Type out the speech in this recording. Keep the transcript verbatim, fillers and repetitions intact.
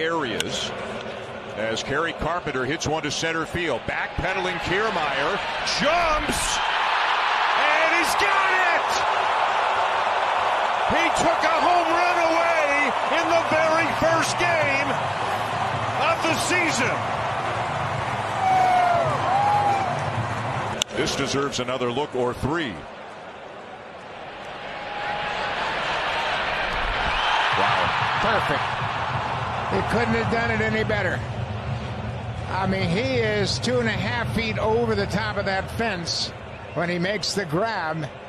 areas as Kerry Carpenter hits one to center field. Backpedaling Kiermaier jumps, and he's got it! He took a home run away in the very first game of the season. This deserves another look or three. Wow. Perfect. He couldn't have done it any better. I mean, he is two and a half feet over the top of that fence when he makes the grab.